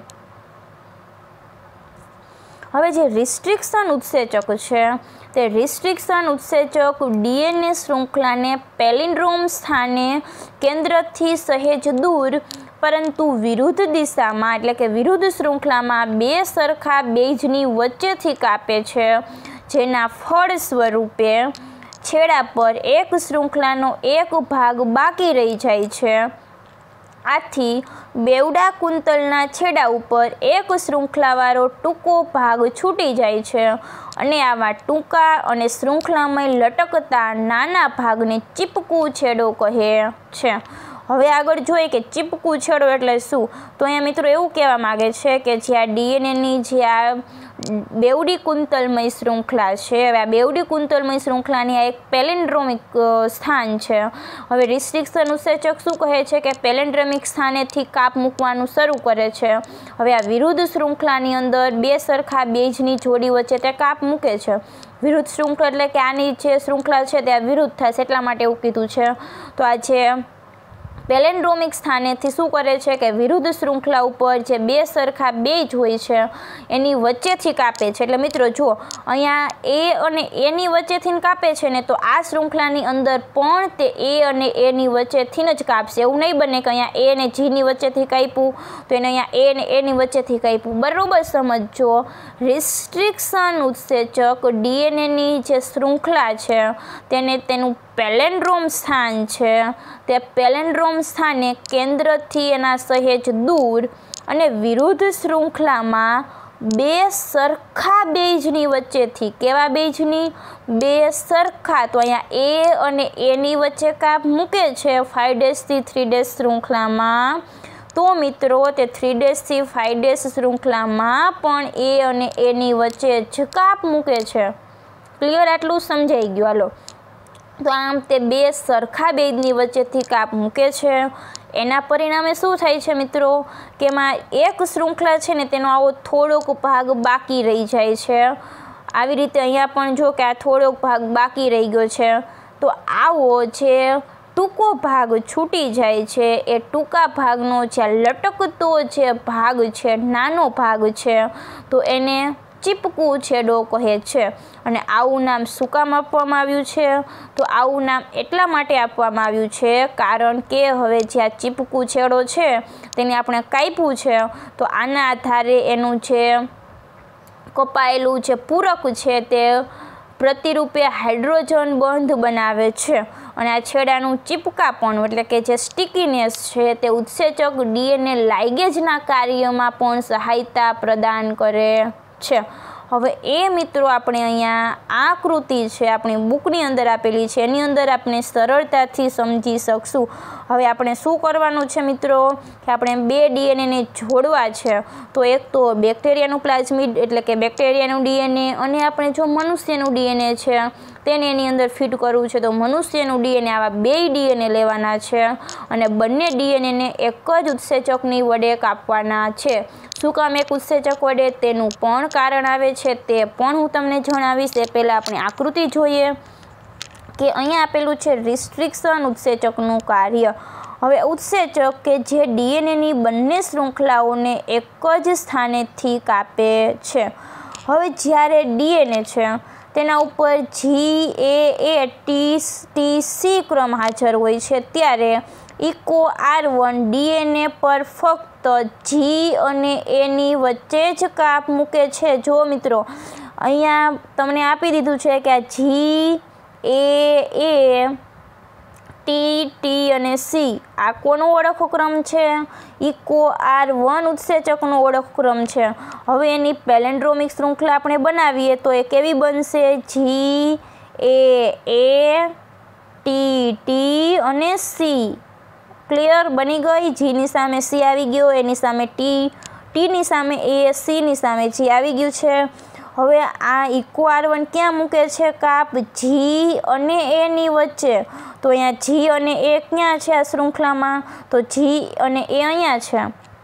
હવે જે રિસ્ટ્રિક્શન ઉત્સેચક છે તે રિસ્ટ્રિક્શન ઉત્સેચક ડીએનએ શૃંખલાને પેલિન્ડ્રોમ સ્થાને કેન્દ્રથી સહેજ દૂર પરંતુ વિરુદ્ધ દિશામાં એટલે કે વિરુદ્ધ શૃંખલામાં બે સરખા બેઝની વચ્ચેથી કાપે છે, જેના ફળ સ્વરૂપે છેડા પર એક શૃંખલાનો એક ભાગ બાકી રહી જાય છે. આથી બેવડા કુંતલના છેડા ઉપર એક શૃંખલાવાળો ટૂંકો ભાગ છૂટી જાય છે અને આવા ટૂંકા અને શૃંખલામય લટકતા નાના ભાગને ચીપકું છેડો કહે છે. હવે આગળ જોઈએ કે ચીપકું છેડો એટલે શું? તો અહીંયા મિત્રો એવું કહેવા માગે છે કે જે આ ડીએનએની જે આ બેવડી કુંતલમય શૃંખલા છે, હવે આ બેવડી કુંતલમય શૃંખલાની આ એક પેલિન્ડ્રોમિક સ્થાન છે. હવે રિસ્ટ્રિક્શન ઉત્સેચક શું કહે છે કે પેલિન્ડ્રોમિક સ્થાનેથી કાપ મૂકવાનું શરૂ કરે છે. હવે આ વિરુદ્ધ શૃંખલાની અંદર બે સરખા બેઝની જોડી વચ્ચે તે કાપ મૂકે છે. વિરુદ્ધ શૃંખલા એટલે કે આની જે શૃંખલા છે તે આ વિરુદ્ધ થશે એટલા માટે એવું કીધું છે. તો આ જે પેલેન્ડ્રોમિક સ્થાનેથી શું કરે છે કે વિરુદ્ધ શૃંખલા ઉપર જે બે સરખા બેઝ હોય છે એની વચ્ચેથી કાપે છે। એટલે મિત્રો જુઓ અહીંયા એ અને એની વચ્ચેથી કાપે છે ને, તો આ શૃંખલાની અંદર પણ તે એ અને એની વચ્ચેથી જ કાપશે। એવું નહીં બને કે અહીંયા એ અને જીની વચ્ચેથી કાપ્યું તો એને અહીંયા એ અને એની વચ્ચેથી કાપ્યું। બરાબર સમજો। રિસ્ટ્રિક્શન ઉત્સેચક ડીએનએની જે શૃંખલા છે તેને તેનું પેલેન્ડ્રોમ સ્થાન છે, તે પેલેન્ડ્રોમ સ્થાને કેન્દ્રથી એના સહેજ દૂર અને વિરુદ્ધ શૃંખલામાં બે સરખા બેઝની વચ્ચેથી, કેવા બેઝની? બે સરખા, તો અહીંયા એ અને એની વચ્ચે કાપ મૂકે છે ફાઈવ ડેશથી થ્રી ડેશ શૃંખલામાં। તો મિત્રો તે થ્રી ડેશથી ફાઈવ ડેશ શૃંખલામાં પણ એ અને એની વચ્ચે જ કાપ મૂકે છે। ક્લિયર? આટલું સમજાઈ ગયું। હાલો, તો આમ તે બે સરખા બેઝની વચ્ચેથી કાપ મૂકે છે। એના પરિણામે શું થાય છે મિત્રો કે એમાં એક શૃંખલા છે ને તેનો આવો થોડોક ભાગ બાકી રહી જાય છે। આવી રીતે અહીંયા પણ જો કે આ થોડોક ભાગ બાકી રહી ગયો છે, તો આવો જે ટૂંકો ભાગ છૂટી જાય છે એ ટૂંકા ભાગનો જે લટકતો જે ભાગ છે, નાનો ભાગ છે, તો એને ચીપકું છેડો કહે છે। અને આવું નામ શું કામ આપવામાં આવ્યું છે? તો આવું નામ એટલા માટે આપવામાં આવ્યું છે કારણ કે હવે જે આ ચીપકું છેડો છે તેને આપણે કાપ્યું છે, તો આના આધારે એનું જે કપાયેલું જે પૂરક છે તે પ્રતિરૂપે હાઇડ્રોજન બંધ બનાવે છે। અને આ છેડાનું ચીપકાપણું એટલે કે જે સ્ટિકીનેસ છે તે ઉત્સેચક ડીએનએ લાઇગેજના કાર્યમાં પણ સહાયતા પ્રદાન કરે છે। હવે એ મિત્રો આપણે અહીંયા આકૃતિ છે આપણી બુકની અંદર આપેલી છે, એની અંદર આપણે સરળતાથી સમજી શકશું। હવે આપણે શું કરવાનું છે મિત્રો કે આપણે બે ડીએનએને જોડવા છે। તો એક તો બેક્ટેરિયાનું પ્લાઝમિડ એટલે કે બેક્ટેરિયાનું ડીએનએ અને આપણે જો મનુષ્યનું ડીએનએ છે તેને એની અંદર ફિટ કરવું છે, તો મનુષ્યનું ડીએનએ આવા બે ડીએનએ લેવાના છે અને બંને ડીએનએને એક જ ઉત્સેચકની વડે કાપવાના છે। શું કામ એક ઉત્સેચક વડે? તેનું પણ કારણ આવે છે, તે પણ હું તમને જણાવીશ। એ પહેલાં આપણે આકૃતિ જોઈએ કે અહીંયા આપેલું છે રિસ્ટ્રિક્શન ઉત્સેચકનું કાર્ય। હવે ઉત્સેચક કે જે ડીએનએની બંને શૃંખલાઓને એક જ સ્થાનેથી કાપે છે। હવે જ્યારે ડીએનએ છે તેના ઉપર G A A T T C ક્રમ હાજર હોય છે, ત્યારે ઇકો આર વન ડીએનએ પર ફક્ત જી અને એની વચ્ચે જ કાપ મૂકે છે। જો મિત્રો અહીંયા તમને આપી દીધું છે કે આ G A A T T અને સી આ કોનો ઓળખક્રમ છે? ઇકો આર વન ઉત્સેચકનો ઓળખક્રમ છે। હવે એની પેલેન્ડ્રોમિક શૃંખલા આપણે બનાવીએ તો એ કેવી બનશે? G A A T T અને સી। ક્લિયર? બની ગઈ। જીની સામે સી આવી ગયો, એની સામે ટી, ટીની સામે એ, સીની સામે જી આવી ગયું છે। હવે આ ઇકો આર વન ક્યાં મૂકે છે કાપ? જી અને એની વચ્ચે। તો અહીંયા જી અને એ ક્યાં છે આ શૃંખલામાં? તો જી અને એ અહીંયા છે।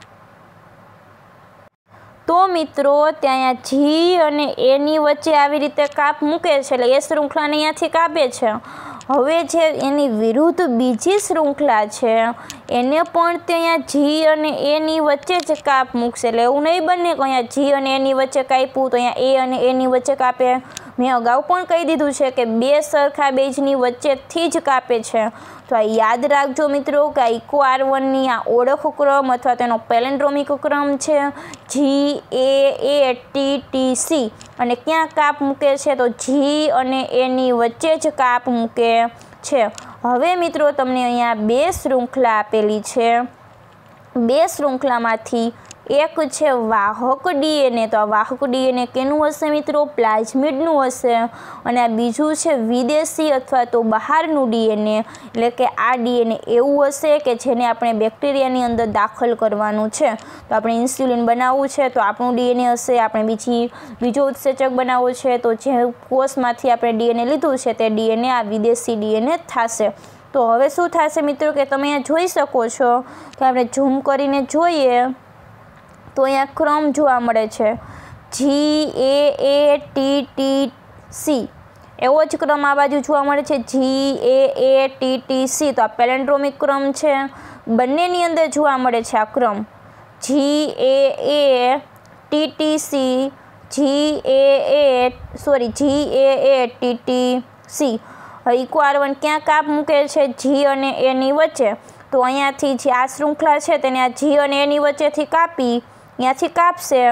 તો મિત્રો ત્યાં જી અને એની વચ્ચે આવી રીતે કાપ મૂકે છે એટલે એ શૃંખલાને અહીંયાથી કાપે છે। હવે જે એની વિરુદ્ધ બીજી શૃંખલા છે એને પણ ત્યાં જી અને એની વચ્ચે જ કાપ મૂકશે। એટલે એવું નહીં બને કે અહીંયા જી અને એની વચ્ચે કાપ્યું તો અહીંયા એ અને એની વચ્ચે કાપે। મેં અગાઉ પણ કહી દીધું છે કે બે સરખા બેઝની વચ્ચેથી જ કાપે છે। તો આ યાદ રાખજો મિત્રો કે આ ઇકો આર વનની આ ઓળખક્રમ અથવા તેનો પેલેન્ડ્રોમિક ક્રમ છે G A A T T C અને ક્યાં કાપ મૂકે છે? તો જી અને એની વચ્ચે જ કાપ મૂકે છે। હવે મિત્રો તમને અહીંયા બે શૃંખલા આપેલી છે, બે શૃંખલામાંથી એક છે વાહક ડીએનએ, તો આ વાહક ડીએનએ કેનું હશે મિત્રો? પ્લાઝમિડનું હશે। અને આ બીજું છે વિદેશી અથવા તો બહારનું ડીએનએ, એટલે કે આ ડીએનએ એવું હશે કે જેને આપણે બેક્ટેરિયાની અંદર દાખલ કરવાનું છે। તો આપણે ઇન્સ્યુલિન બનાવવું છે તો આપણું ડીએનએ હશે, આપણે બીજી બીજો ઉત્સેચક બનાવવો છે તો જે કોષમાંથી આપણે ડીએનએ લીધું છે તે ડીએનએ આ વિદેશી ડીએનએ થશે। તો હવે શું થશે મિત્રો કે તમે અહીંયા જોઈ શકો છો કે આપણે ઝૂમ કરીને જોઈએ તો અહીંયા ક્રમ જોવા મળે છે G A A T T C एवो ज क्रम आ बाजू जोवा मळे छे जी ए ए टी टी सी। तो आ पेलेंड्रोमिक क्रम छे, बंनेनी अंदर जोवा मळे छे आ क्रम G A A T T C, G A A sorry G A A T T C. Eco R one क्या काप मूके छे जी अने ए नी वच्चे। तो अहींयाथी जे आ श्रृंखला छे तेने आ जी अने ए नी वच्चेथी कापी अहींयाथी कापशे,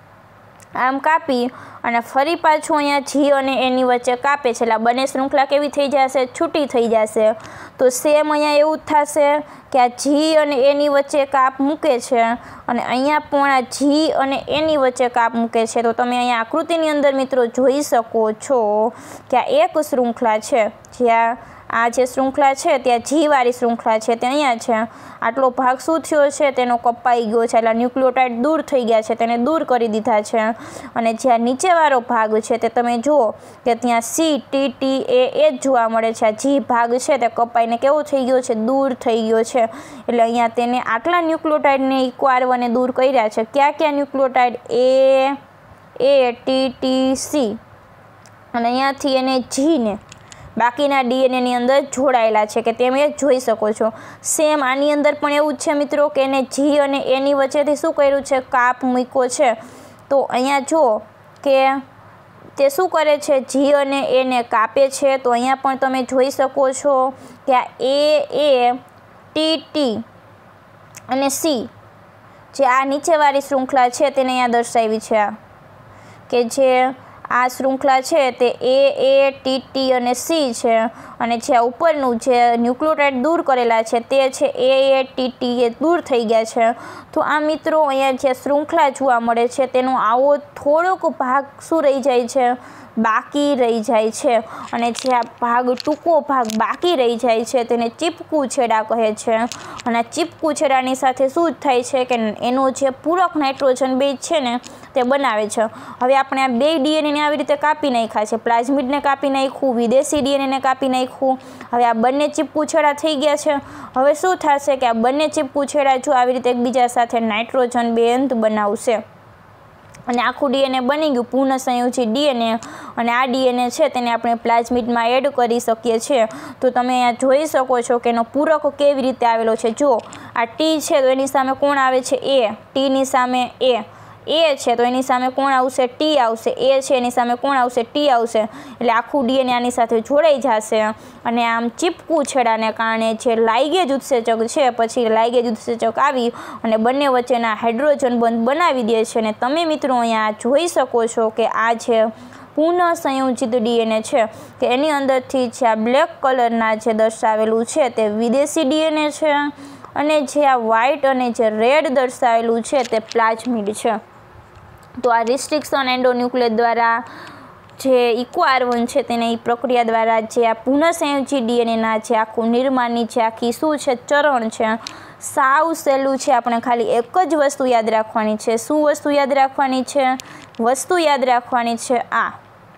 आम कापी અને ફરી પાછું અહીંયા જી અને એની વચ્ચે કાપે છે એટલે બંને શૃંખલા કેવી થઈ જશે, છૂટી થઈ જશે। તો સેમ અહીંયા એવું જ થશે કે આ જી અને એની વચ્ચે કાપ મૂકે છે અને અહીંયા પણ આ જી અને એની વચ્ચે કાપ મૂકે છે। તો તમે અહીંયા આકૃતિની અંદર મિત્રો જોઈ શકો છો કે આ એક શૃંખલા છે, જ્યાં આ જે શૃંખલા છે ત્યાં જી વાળી શૃંખલા છે તે અહીંયા છે। આટલો ભાગ શું થયો છે, તેનો કપાઈ ગયો છે એટલે ન્યુક્લિયોટાઇડ દૂર થઈ ગયા છે, તેને દૂર કરી દીધા છે। અને જ્યાં નીચેવાળો ભાગ છે તે તમે જુઓ કે ત્યાં C T T A A જ જોવા મળે છે। આ જી ભાગ છે તે કપાઈને કેવો થઈ ગયો છે, દૂર થઈ ગયો છે। એટલે અહીંયા તેને આટલા ન્યુક્લિયોટાઇડને ઇકો આર વને દૂર કર્યા છે। ક્યાં ક્યાં nucleotide? A A T T C અને અહીંયાથી એને જીને બાકીના ડીએનએની અંદર જોડાયેલા છે કે તમે જોઈ શકો છો। સેમ આની અંદર પણ એવું જ છે મિત્રો કે એને જી અને એની વચ્ચેથી શું કર્યું છે, કાપ મૂક્યો છે। તો અહીંયા જુઓ કે તે શું કરે છે, જી અને એને કાપે છે। તો અહીંયા પણ તમે જોઈ શકો છો કે આ એ એ ટી ટી અને સી જે આ નીચેવાળી શૃંખલા છે તેને અહીંયા દર્શાવી છે આ કે જે આ શૃંખલા છે તે એ એ ટી ટી અને સી છે અને જે આ ઉપરનું જે ન્યુક્લિયોટાઇડ દૂર કરેલા છે તે છે એ એ ટી ટી એ દૂર થઈ ગયા છે। તો આ મિત્રો અહીંયા જે શૃંખલા જોવા મળે છે તેનો આવો થોડોક ભાગ શું રહી જાય છે, બાકી રહી જાય છે। અને જે આ ભાગ ટૂંકો ભાગ બાકી રહી જાય છે તેને ચીપકુ છેડા કહે છે। અને ચીપકુ છેડાની સાથે શું થાય છે કે એનો જે પૂરક નાઇટ્રોજન બેઝ છે ને તે બનાવે છે। હવે આપણે આ બે ડીએનએને આવી રીતે કાપી નાખ્યા છે, પ્લાઝમિડને કાપી નાખ્યું, વિદેશી ડીએનએને કાપી નાખ્યું। હવે આ બંને ચીપકુ છેડા થઈ ગયા છે। હવે શું થશે કે આ બંને ચીપકુ છેડા જો આવી રીતે એકબીજા સાથે નાઇટ્રોજન બેઝ બનાવશે અને આખું ડીએનએ બની ગયું પૂર્ણ સંયોજિત ડીએનએ। અને આ ડીએનએ છે તેને આપણે પ્લાઝમિડમાં એડ કરી શકીએ છીએ। તો તમે અહીંયા જોઈ શકો છો કે એનો પૂરક કેવી રીતે આવેલો છે। જો આ ટી છે તો એની સામે કોણ આવે છે, એ, ટીની સામે એ એ છે તો એની સામે કોણ આવશે, ટી આવશે। એ છે એની સામે કોણ આવશે, ટી આવશે। એટલે આખું ડીએનએ આની સાથે જોડાઈ જશે અને આમ ચીપકુ છેડાને કારણે જે લાઇગેજ ઉત્સેચક છે પછી લાઇગેજ ઉત્સેચક આવી અને બંને વચ્ચેના હાઇડ્રોજન બંધ બનાવી દે છે। અને તમે મિત્રો અહીંયા જોઈ શકો છો કે આ જે પુનઃ સંયોજિત ડીએનએ છે કે એની અંદરથી જે આ બ્લેક કલરના જે દર્શાવેલું છે તે વિદેશી ડીએનએ છે અને જે આ વ્હાઇટ અને જે રેડ દર્શાવેલું છે તે પ્લાઝમિડ છે। તો આ રિસ્ટ્રિક્શન એન્ડોન્યુક્લિયસ દ્વારા જે ઇકો આર વન છે તેને એ પ્રક્રિયા દ્વારા જે આ પુનઃસંયોજિત ડીએનએના જે આખું નિર્માણની જે આખી શું છે ચરણ છે સાવ સહેલું છે। આપણે ખાલી એક જ વસ્તુ યાદ રાખવાની છે। શું વસ્તુ યાદ રાખવાની છે? વસ્તુ યાદ રાખવાની છે આ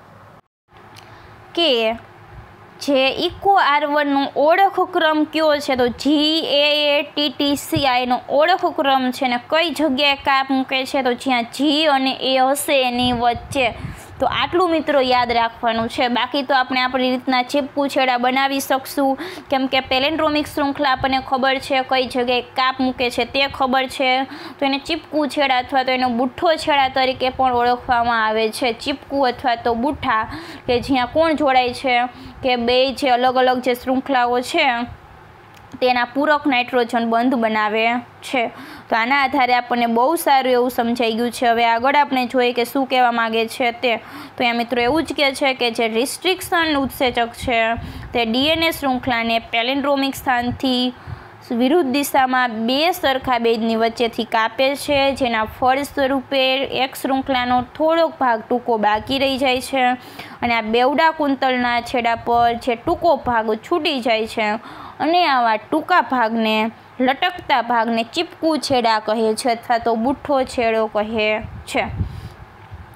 કે જે ઇકો આર વનનો ઓળખક્રમ કયો છે, તો G A A T T C આ એનો ઓળખક્રમ છે ને કઈ જગ્યાએ કાપ મૂકે છે, તો જ્યાં જી અને એ હશે એની વચ્ચે। તો આટલું મિત્રો યાદ રાખવાનું છે। બાકી તો આપણે આપણી રીતના ચીપકુ છેડા બનાવી શકશું કેમ કે પેલેન્ડ્રોમિક શૃંખલા આપણને ખબર છે કઈ જગ્યાએ કાપ મૂકે છે તે ખબર છે। તો એને ચીપકુ છેડા અથવા તો એનો બુઠ્ઠો છેડા તરીકે પણ ઓળખવામાં આવે છે। ચીપકુ અથવા તો બુઠ્ઠા કે જ્યાં કોણ જોડાય છે કે બે જે અલગ અલગ જે શૃંખલાઓ છે તેના પૂરક નાઇટ્રોજન બંધ બનાવે છે। તો આના આધારે આપણને બહુ સારું એવું સમજાઈ ગયું છે। હવે આગળ આપણે જોઈએ કે શું કહેવા માગે છે તે। તો અહીંયા મિત્રો એવું જ કહે છે કે જે રિસ્ટ્રિક્શન ઉત્સેચક છે તે ડીએનએ શૃંખલાને પેલેન્ડ્રોમિક સ્થાનથી વિરુદ્ધ દિશામાં બે સરખા બેઝની વચ્ચેથી કાપે છે, જેના ફળ સ્વરૂપે એક શૃંખલાનો થોડોક ભાગ ટૂંકો બાકી રહી જાય છે અને આ બેવડા કુંતલના છેડા પર જે ટૂંકો ભાગ છૂટી જાય છે અને આવા ટૂંકા ભાગને લટકતા ભાગને ચીપકુ છેડા કહે છે અથવા તો બુઠ્ઠો છેડો કહે છે।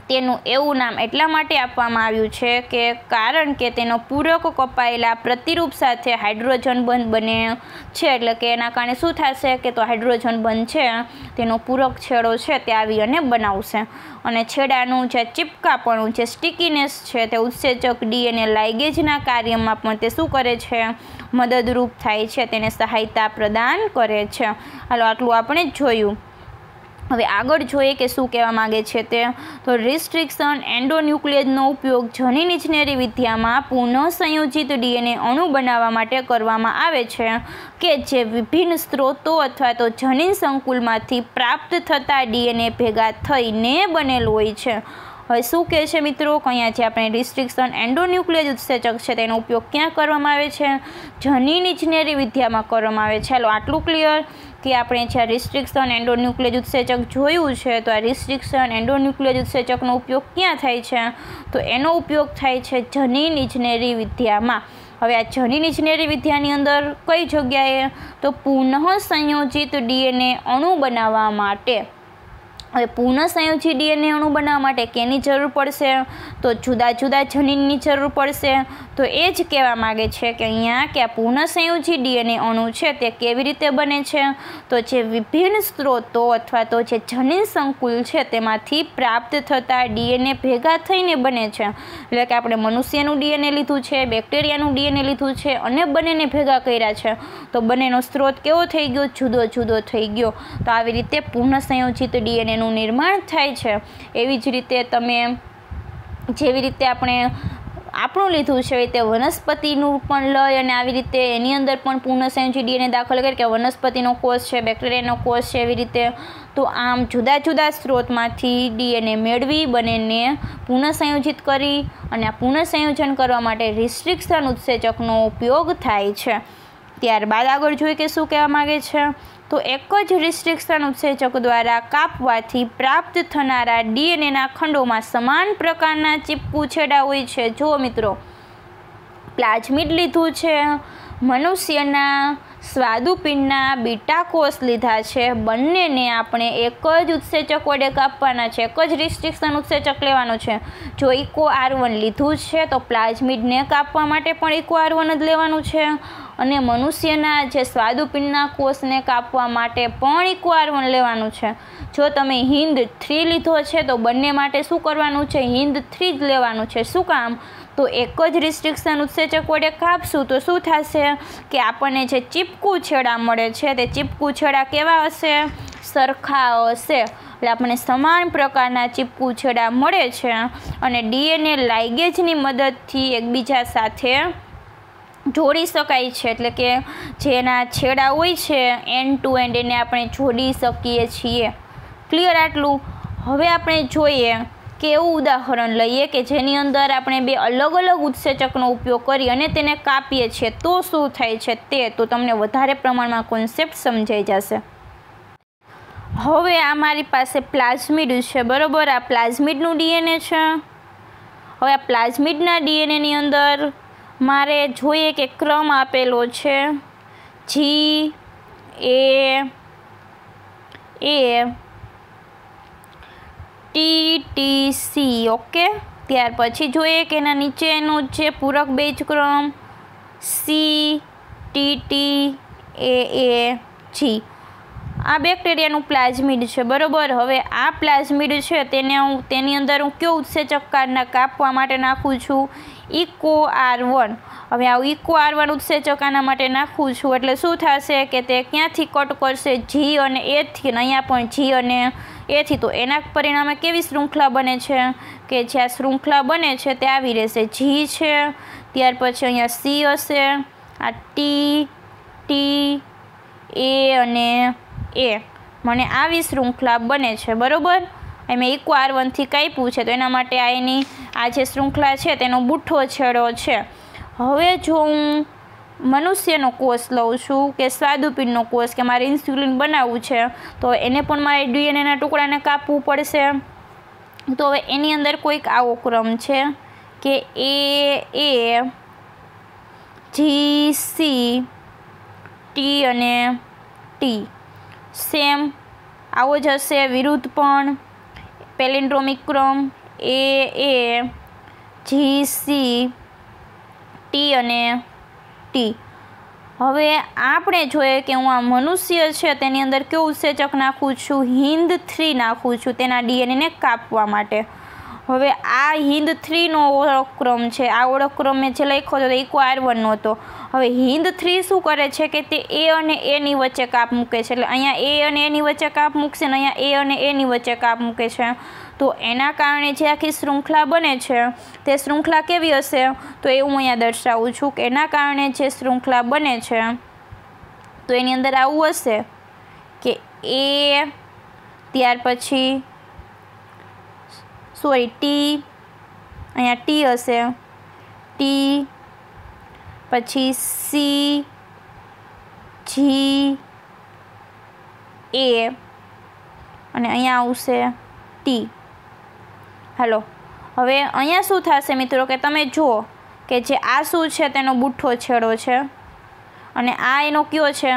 તેનું એવું નામ એટલા માટે આપવામાં આવ્યું છે કે કારણ કે તેનો પૂરક કપાયેલા પ્રતિરૂપ સાથે હાઇડ્રોજન બંધ બને છે, એટલે કે એના કારણે શું થશે કે તો હાઇડ્રોજન બંધ છે તેનો પૂરક છેડો છે તે આવી અને બનાવશે અને છેડાનું જે ચીપકાપણું જે સ્ટિકીનેસ છે તે ઉત્સેચક ડીએનએ લાઇગેજના કાર્યમાં પણ તે શું કરે છે, મદદરૂપ થાય છે, તેને સહાયતા પ્રદાન કરે છે. હાલો આટલું આપણે જોયું. હવે આગળ જોઈએ કે શું કહેવા માગે છે તે તો રિસ્ટ્રિક્શન એન્ડોન્યુક્લિયસનો ઉપયોગ જનીન ઇજનેરી વિદ્યામાં પુનઃસંયોજિત ડીએનએ અણુ બનાવવા માટે કરવામાં આવે છે કે જે વિભિન્ન સ્ત્રોતો અથવા તો જનીન સંકુલમાંથી પ્રાપ્ત થતા ડીએનએ ભેગા થઈને બનેલું હોય છે. હવે શું કહે છે મિત્રો કે અહીંયા જે આપણે રિસ્ટ્રિક્શન એન્ડોન્યુક્લિયસ ઉત્સેચક છે તેનો ઉપયોગ ક્યાં કરવામાં આવે છે, જનીન ઇજનેરી વિદ્યામાં કરવામાં આવે છે. ચાલો આટલું ક્લિયર કે આપણે જ્યાં રિસ્ટ્રિક્શન એન્ડોન્યુક્લિયસ ઉત્સેચક જોયું છે તો આ રિસ્ટ્રિક્શન એન્ડોન્યુક્લિયસ ઉત્સેચકનો ઉપયોગ ક્યાં થાય છે, તો એનો ઉપયોગ થાય છે જનીન ઇજનેરી વિદ્યામાં. હવે આ જનીન ઇજનેરી વિદ્યાની અંદર કઈ જગ્યાએ, તો પુનઃસંયોજિત ડીએનએ અણુ બનાવવા માટે. હવે પુનઃસંયોજિત ડીએનએ અણુ બનાવવા માટે કેની જરૂર પડશે, તો જુદા જુદા જનીનની જરૂર પડશે. તો એ જ કહેવા માગે છે કે અહીંયા કે આ પુનઃસંયોજિત ડીએનએ અણુ છે તે કેવી રીતે બને છે, તો જે વિભિન્ન સ્ત્રોતો અથવા તો જે જનીન સંકુલ છે તેમાંથી પ્રાપ્ત થતા ડીએનએ ભેગા થઈને બને છે. એટલે કે આપણે મનુષ્યનું ડીએનએ લીધું છે, બેક્ટેરિયાનું ડીએનએ લીધું છે અને બંનેને ભેગા કર્યા છે તો બંનેનો સ્ત્રોત કેવો થઈ ગયો, જુદો જુદો થઈ ગયો. તો આવી રીતે પુનઃસંયોજિત ડીએનએનું નિર્માણ થાય છે. એવી જ રીતે તમે જેવી રીતે આપણે આપણું લીધું છે તે વનસ્પતિનું પણ લઈ અને આવી રીતે એની અંદર પણ પુનઃસંયોજિત ડીએનએ દાખલ કરી કે વનસ્પતિનો કોષ છે, બેક્ટેરિયાનો કોષ છે, એવી રીતે તો આમ જુદા જુદા સ્ત્રોતમાંથી ડીએનએ મેળવી બંનેને પુનઃસંયોજિત કરી અને આ પુનઃસંયોજન કરવા માટે રિસ્ટ્રિક્શન ઉત્સેચકનો ઉપયોગ થાય છે. ત્યારબાદ આગળ જોઈએ કે શું કહેવા માગે છે, તો એક જ રિસ્ટ્રિક્શન ઉત્સેચક દ્વારા કાપવાથી પ્રાપ્ત થનારા ડીએનએના ખંડોમાં સમાન પ્રકારના ચીપકુ છેડા હોય છે. જુઓ મિત્રો, પ્લાઝમિડ લીધું છે, મનુષ્યના સ્વાદુપિંડના બીટા કોષ લીધા છે, બંનેને આપણે એક જ ઉત્સેચક વડે કાપવાના છે, એક જ રિસ્ટ્રિક્શન ઉત્સેચક લેવાનું છે. જો ઇકો આર વન લીધું છે તો પ્લાઝમિડને કાપવા માટે પણ ઇકો આર વન જ લેવાનું છે અને મનુષ્યના જે સ્વાદુપિંડના કોષને કાપવા માટે પણ ઇકો આર વન લેવાનું છે. જો તમે હિન્દ થ્રી લીધો છે તો બંને માટે શું કરવાનું છે, હિન્દ થ્રી જ લેવાનું છે. શું કામ, તો એક જ રિસ્ટ્રિક્શન ઉત્સેચક વડે કાપશું તો શું થશે કે આપણને જે ચીપકુ છેડા મળે છે તે ચીપકુ છેડા કેવા હશે, સરખા હશે. એટલે આપણને સમાન પ્રકારના ચીપકુ છેડા મળે છે અને ડીએનએ લાઇગેજની મદદથી એકબીજા સાથે જોડી શકાય છે. એટલે કે જેના છેડા હોય છે એન્ડ ટુ એન્ડ એને આપણે જોડી શકીએ છીએ. ક્લિયર આટલું. હવે આપણે જોઈએ કે એવું ઉદાહરણ લઈએ કે જેની અંદર આપણે બે અલગ અલગ ઉત્સેચકનો ઉપયોગ કરી અને તેને કાપીએ છીએ તો શું થાય છે તે, તો તમને વધારે પ્રમાણમાં કોન્સેપ્ટ સમજાઈ જશે. હવે આ મારી પાસે પ્લાઝમિડ છે, બરાબર. આ પ્લાઝમિડનું ડીએનએ છે. હવે આ પ્લાઝમિડના ડીએનએની અંદર મારે જોઈએ કે ક્રમ આપેલો છે G A A T T C. Okay. ત્યાર પછી જોઈએ કે એના નીચેનો જે પૂરક બેઝ ક્રમ C T T A A G. આ બેક્ટેરિયાનું પ્લાઝમિડ છે, બરાબર. હવે આ પ્લાઝમિડ છે તેને હું તેની અંદર હું કયો ઉત્સેચક કારના કાપવા માટે નાખું છું, ઇકો આર વન. હવે આ ઇકો આર વન ઉત્સેચક આના માટે નાખું છું એટલે શું થશે કે તે ક્યાંથી કટ કરશે, જી અને એથી, અને અહીંયા પણ જી અને એથી. તો એના પરિણામે કેવી શૃંખલા બને છે કે જ્યાં શૃંખલા બને છે તે આવી રહેશે, જી છે, ત્યાર પછી અહીંયા સી હશે, આ ટી ટી એ અને એ, મને આવી શૃંખલા બને છે, બરાબર. એ મેં ઇકો આર વનથી કાપ્યું છે તો એના માટે આ એની આ જે શૃંખલા છે તેનો બુઠ્ઠો છેડો છે. હવે જો હું મનુષ્યનો કોષ લઉં છું કે સ્વાદુપિંડનો કોષ કે મારે ઇન્સ્યુલિન બનાવવું છે તો એને પણ મારે ડીએનએના ટુકડાને કાપવું પડશે. તો હવે એની અંદર કોઈક આવો ક્રમ છે કે A A G C T અને ટી સેમ આવો જ હશે. વિરુદ્ધ પણ પેલિન્ડ્રોમિક ક્રમ A A G C T અને ટી. હવે આપણે જોઈએ કે હું આ મનુષ્ય છે તેની અંદર કેવું ઉત્સેચક નાખું છું, હિન્દ થ્રી નાખું છું તેના ડીએનએને કાપવા માટે. હવે આ હિન્દ થ્રીનો ઓળખક્રમ છે, આ ઓળખક્રમ મેં જે લખ્યો હતો ઇકો આર વનનો હતો. હવે હિન્દ થ્રી શું કરે છે કે તે એ અને એની વચ્ચે કાપ મૂકે છે, એટલે અહીંયા એ અને એની વચ્ચે કાપ મૂકશે ને અહીંયા એ અને એની વચ્ચે કાપ મૂકે છે. તો એના કારણે જે આખી શૃંખલા બને છે તે શૃંખલા કેવી હશે, તો એ હું અહીંયા દર્શાવું છું કે એના કારણે જે શૃંખલા બને છે તો એની અંદર આવું હશે કે એ, ત્યાર પછી સોરી ટી, અહીંયા ટી હશે, ટી પછી સી, જી, એ અને અહીંયા આવશે ટી. હાલો, હવે અહીંયા શું થશે મિત્રો કે તમે જુઓ કે જે આ શું છે તેનો બુઠ્ઠો છેડો છે અને આ એનો કયો છે,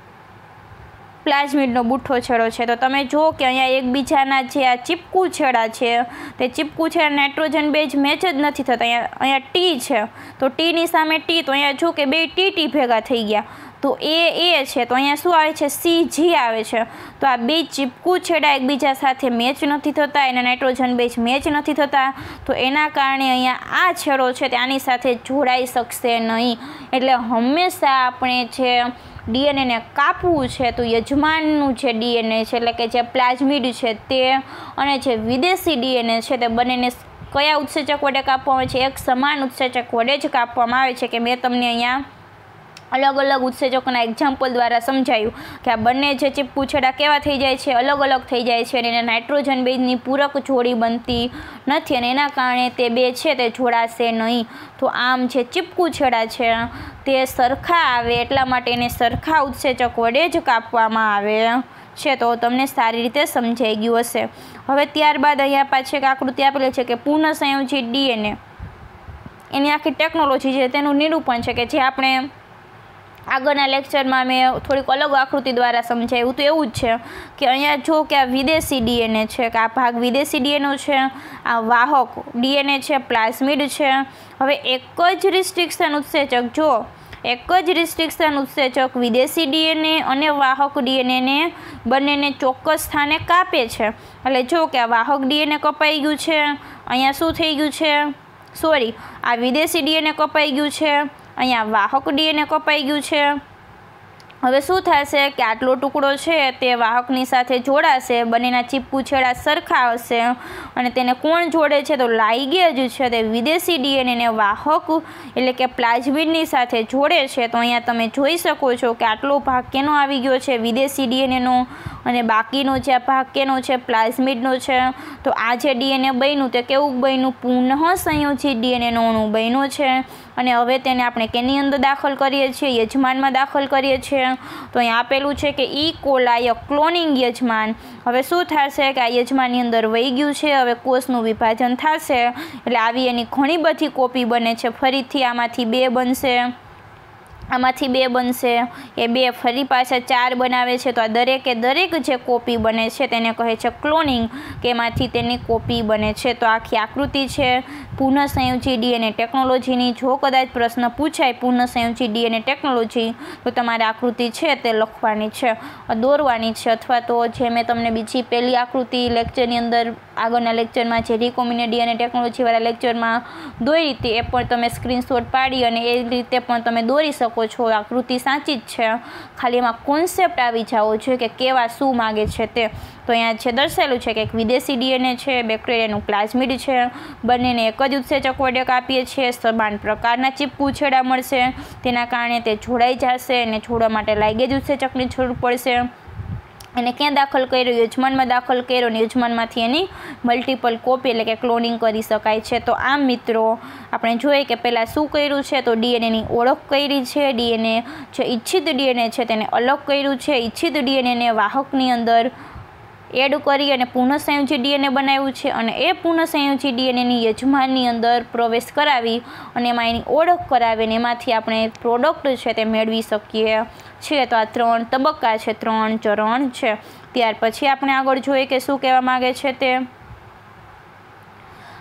પ્લાઝમિડનો બુઠ્ઠો છેડો છે. તો તમે જુઓ કે અહીંયા એકબીજાના જે આ ચીપકુ છેડા છે તે ચીપકુ છેડા નાઇટ્રોજન બેઝ મેચ જ નથી થતા. અહીંયા અહીંયા ટી છે તો ટીની સામે ટી, તો અહીંયા જો કે બે ટી ટી ભેગા થઈ ગયા. તો એ એ છે તો અહીંયા શું આવે છે, સી જી આવે છે. તો આ બે ચીપકુ છેડા એકબીજા સાથે મેચ નથી થતા, એના નાઇટ્રોજન બેઝ મેચ નથી થતા, તો એના કારણે અહીંયા આ છેડો છે તે આની સાથે જોડાઈ શકશે નહીં. એટલે હંમેશા આપણે જે ડીએનએને કાપવું છે તો યજમાનનું જે ડીએનએ છે એટલે કે જે પ્લાઝમિડ છે તે અને જે વિદેશી ડીએનએ છે તે બંનેને કયા ઉત્સેચક વડે કાપવામાં આવે છે, એક સમાન ઉત્સેચક વડે જ કાપવામાં આવે છે. કે મેં તમને અહીંયા અલગ અલગ ઉત્સેચકોના એક્ઝામ્પલ દ્વારા સમજાયું કે આ બંને જે ચીપકુ છેડા કેવા થઈ જાય છે, અલગ અલગ થઈ જાય છે અને એને નાઇટ્રોજન બેઝની પૂરક જોડી બનતી નથી અને એના કારણે તે બે છે તે જોડાશે નહીં. તો આમ જે ચીપકુ છેડા છે તે સરખા આવે એટલા માટે એને સરખા ઉત્સેચક વડે જ કાપવામાં આવે છે. તો તમને સારી રીતે સમજાઈ ગયું હશે. હવે ત્યારબાદ અહીંયા પાછી એક આકૃતિ આપેલી છે કે પૂર્ણ સંયોજિત ડીએનએ, એની આખી ટેકનોલોજી છે તેનું નિરૂપણ છે કે જે આપણે આગળના લેક્ચરમાં મેં થોડીક અલગ આકૃતિ દ્વારા સમજાવ્યું. તો એવું જ છે કે અહીંયા જો કે આ વિદેશી ડીએનએ છે કે આ ભાગ વિદેશી ડીએનએ છે, આ વાહક ડીએનએ છે, પ્લાઝમિડ છે. હવે એક જ રિસ્ટ્રિક્શન ઉત્સેચક, જો એક જ રિસ્ટ્રિક્શન ઉત્સેચક વિદેશી ડીએનએ અને વાહક ડીએનએને બંનેને ચોક્કસ સ્થાને કાપે છે. એટલે જો કે આ વાહક ડીએનએ કપાઈ ગયું છે, અહીંયા શું થઈ ગયું છે, સોરી આ વિદેશી ડીએનએ કપાઈ ગયું છે, અહીંયા વાહક ડીએનએ કપાઈ ગયું છે. હવે શું થશે કે આટલો ટુકડો છે તે વાહકની સાથે જોડાશે, બંનેના ચીપકુ છેડા સરખા હશે અને તેને કોણ જોડે છે, તો લાઇગેજ છે તે વિદેશી ડીએનએને વાહક એટલે કે પ્લાઝમિડની સાથે જોડે છે. તો અહીંયા તમે જોઈ શકો છો કે આટલો ભાગ કેનો આવી ગયો છે, વિદેશી ડીએનએનો, અને બાકીનો જે ભાગ કેનો છે, પ્લાઝમિડનો છે. તો આ જે ડીએનએ બન્યું તે કેવું બન્યું, પુનઃ સંયોજિત ડીએનએનો અણુ બન્યો છે અને હવે તેને આપણે કેની અંદર દાખલ કરીએ છીએ, યજમાનમાં દાખલ કરીએ છીએ. તો અહીં આપેલું છે કે ઈ કોલાય ક્લોનિંગ યજમાન. હવે શું થશે કે આ યજમાનની અંદર વહી ગયું છે, હવે કોષનું વિભાજન થશે એટલે આવી એની ઘણી બધી કોપી બને છે. ફરીથી આમાંથી બે બનશે, આમાંથી બે બનશે, એ બે ફરી પાછા ચાર બનાવે છે. તો આ દરેકે દરેક જે કોપી બને છે તેને કહે છે ક્લોનિંગ, કે એમાંથી તેની કોપી બને છે. તો આખી આકૃતિ છે પુનઃ સંયોજિત ડીએનએ ટેકનોલોજીની. જો કદાચ પ્રશ્ન પૂછાય પુનઃ સંયોજિત ડીએનએ ટેકનોલોજી તો તમારે આકૃતિ છે તે લખવાની છે, દોરવાની છે, અથવા તો જે મેં તમને બીજી પહેલી આકૃતિ લેક્ચરની અંદર આગળના લેક્ચરમાં જે રિકોમ્બિનેન્ટ ડીએનએ ટેકનોલોજીવાળા લેક્ચરમાં દોરી હતી એ પણ તમે સ્ક્રીનશોટ પાડી અને એ રીતે પણ તમે દોરી શકો છો. આકૃતિ સાચી જ છે, ખાલી એમાં કોન્સેપ્ટ આવી જાવો જોઈએ કે કેવા શું માગે છે તે. તો અહીંયા છે દર્શાવેલું છે કે એક વિદેશી ડીએનએ છે, બેક્ટેરિયાનું પ્લાઝમિડ છે, બંનેને એક જ ઉત્સેચક વડે કાપીએ છીએ, સમાન પ્રકારના ચીપકુ છેડા મળશે, તેના કારણે તે જોડાઈ જશે અને જોડવા માટે લાઇગેજ ઉત્સેચકની જરૂર પડશે. એને ક્યાં દાખલ કર્યો, યજમાનમાં દાખલ કર્યો અને યજમાનમાંથી એની મલ્ટિપલ કોપી એટલે કે ક્લોનિંગ કરી શકાય છે. તો આમ મિત્રો આપણે જોઈએ કે પહેલાં શું કર્યું છે, તો ડીએનએની ઓળખ કરી છે, ડીએનએ જે ઈચ્છિત ડીએનએ છે તેને અલગ કર્યું છે, ઈચ્છિત ડીએનએને વાહકની અંદર એડ કરી અને પુનઃ સંયોજિત ડીએનએ બનાવ્યું છે અને એ પુનઃ સંયોજિત ડીએનએની યજમાનની અંદર પ્રવેશ કરાવી અને એમાં એની ઓળખ કરાવી અને એમાંથી આપણે પ્રોડક્ટ છે તે મેળવી શકીએ છીએ. તો આ ત્રણ તબક્કા છે, ત્રણ ચરણ છે. ત્યાર પછી આપણે આગળ જોઈએ કે શું કહેવા માગે છે તે.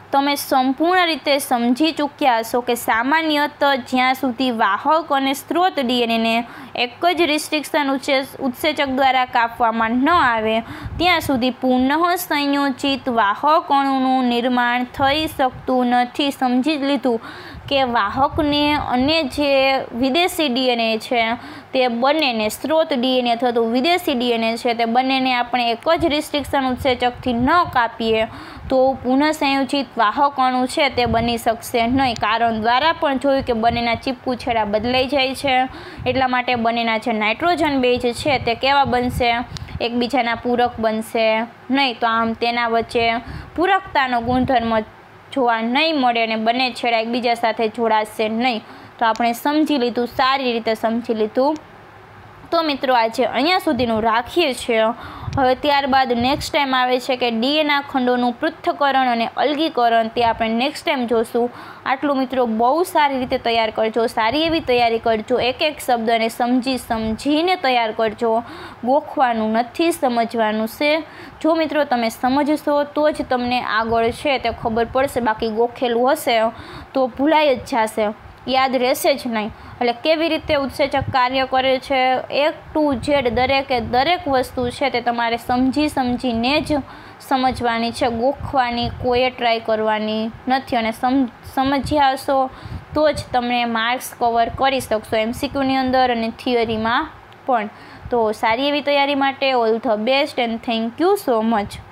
તમે સંપૂર્ણ રીતે સમજી ચૂક્યા હશો કે સામાન્યત જ્યાં સુધી વાહક અને સ્ત્રોત ડીએનએને એક જ રિસ્ટ્રિક્શન ઉત્સેચક દ્વારા કાપવામાં ન આવે ત્યાં સુધી પુનઃ સંયોજિત વાહક અણુનું નિર્માણ થઈ શકતું નથી. સમજી જ લીધું કે વાહકને અને જે વિદેશી ડીએનએ છે તે બંનેને, સ્ત્રોત ડીએનએ થતું વિદેશી ડીએનએ છે તે બંનેને આપણે એક જ રિસ્ટ્રિક્શન ઉત્સેચકથી ન કાપીએ તો પુનઃસંયોજિત વાહક અણુ છે તે બની શકશે નહીં. કારણ દ્વારા પણ જોયું કે બંનેના ચીપકુ છેડા બદલાઈ જાય છે, એટલા માટે બંનેના જે નાઇટ્રોજન બેઝ છે તે કેવા બનશે? એકબીજાના પૂરક બનશે નહીં. તો આમ તેના વચ્ચે પૂરકતાનો ગુણધર્મ જોવા નહીં મળે અને બંને છેડા એકબીજા સાથે જોડાશે નહીં. તો આપણે સમજી લીધું, સારી રીતે સમજી લીધું. તો મિત્રો આજે અહીંયા સુધીનું રાખીએ છીએ. હવે ત્યારબાદ નેક્સ્ટ ટાઈમ આવે છે કે ડીએનએ ખંડોનું પૃથ્થકરણ અને અલગીકરણ, તે આપણે નેક્સ્ટ ટાઈમ જોશું. આટલું મિત્રો બહુ સારી રીતે તૈયાર કરજો, સારી એવી તૈયારી કરજો, એક એક શબ્દને સમજી સમજીને તૈયાર કરજો. ગોખવાનું નથી, સમજવાનું છે. જો મિત્રો તમે સમજશો તો જ તમને આગળ છે તે ખબર પડશે, બાકી ગોખેલું હશે તો ભૂલાઈ જ જશે, યાદ રહેશે જ નહીં. એટલે કેવી રીતે ઉત્સેચક કાર્ય કરે છે, એક ટુ ઝેડ દરેકે દરેક વસ્તુ છે તે તમારે સમજી સમજીને જ સમજવાની છે, ગોખવાની કોઈએ ટ્રાય કરવાની નથી. અને સમ સમજ્યા હશો તો જ તમે માર્ક્સ કવર કરી શકશો એમસીક્યુની અંદર અને થિયરીમાં પણ. તો સારી એવી તૈયારી માટે all the best and thank you so much.